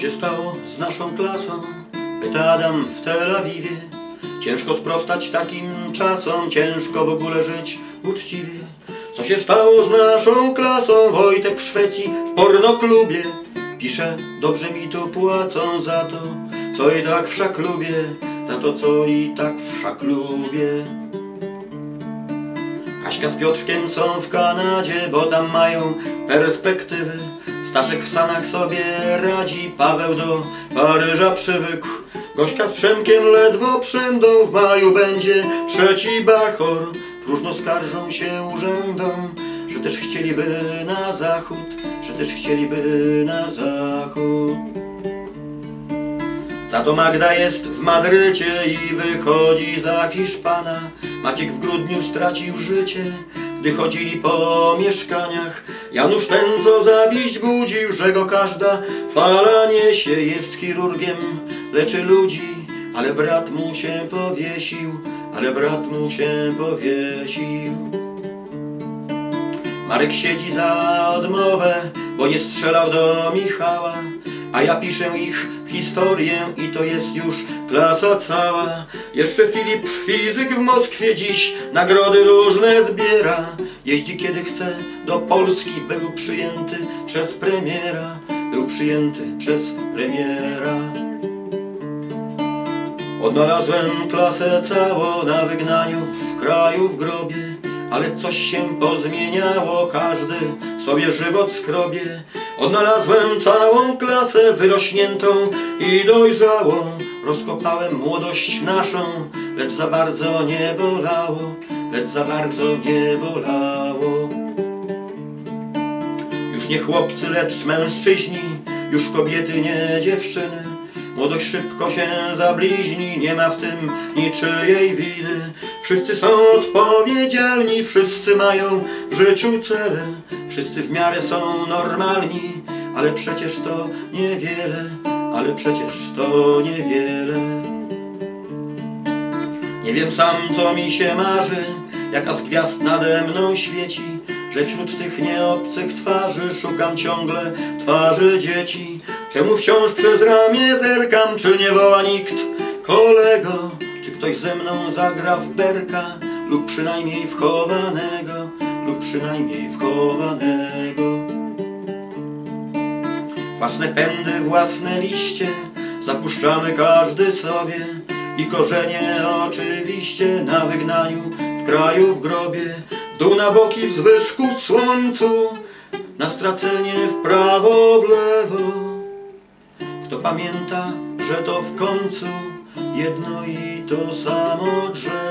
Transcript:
się stało z naszą klasą? Pyta Adam w Tel Awiwie. Ciężko sprostać takim czasom, ciężko w ogóle żyć uczciwie. Co się stało z naszą klasą? Wojtek w Szwecji w pornoklubie pisze, dobrze mi tu płacą za to, co i tak wszak lubię, za to, co i tak wszak lubię. Kaśka z Piotrkiem są w Kanadzie, bo tam mają perspektywy. Staszek w Stanach sobie radzi, Paweł do Paryża przywykł. Gośka z Przemkiem ledwo przędą, w maju będzie trzeci bachor. Próżno skarżą się urzędom, że też chcieliby na zachód, że też chcieliby na zachód. Za to Magda jest w Madrycie i wychodzi za Hiszpana. Maciek w grudniu stracił życie, gdy chodzili po mieszkaniach. Janusz ten, co zawiść budził, że go każda fala niesie. Jest chirurgiem, leczy ludzi, ale brat mu się powiesił, ale brat mu się powiesił. Marek siedzi za odmowę, bo nie strzelał do Michała, a ja piszę ich historię i to jest już klasa cała. Jeszcze Filip, fizyk w Moskwie, dziś nagrody różne zbiera. Jeździ kiedy chce do Polski, był przyjęty przez premiera, był przyjęty przez premiera. Odnalazłem klasę całą na wygnaniu w kraju w grobie, ale coś się pozmieniało, każdy sobie żywot skrobie. Odnalazłem całą klasę wyrośniętą i dojrzałą. Rozkopałem młodość naszą, lecz za bardzo nie bolało, lecz za bardzo nie bolało. Już nie chłopcy, lecz mężczyźni, już kobiety, nie dziewczyny. Młodość szybko się zabliźni, nie ma w tym niczyjej winy. Wszyscy są odpowiedzialni, wszyscy mają w życiu cele. Wszyscy w miarę są normalni, ale przecież to niewiele, ale przecież to niewiele. Nie wiem sam, co mi się marzy, jaka z gwiazd nade mną świeci, że wśród tych nieobcych twarzy szukam ciągle twarzy dzieci. Czemu wciąż przez ramię zerkam, czy nie woła nikt kolego? Czy ktoś ze mną zagra w berka, lub przynajmniej wchowanego, lub przynajmniej wchowanego. Własne pędy, własne liście zapuszczamy każdy sobie i korzenie oczywiście na wygnaniu, w kraju w grobie. W dół na boki w zwyżku słońcu, na stracenie w prawo, w lewo. Kto pamięta, że to w końcu jedno i to samo drzewo.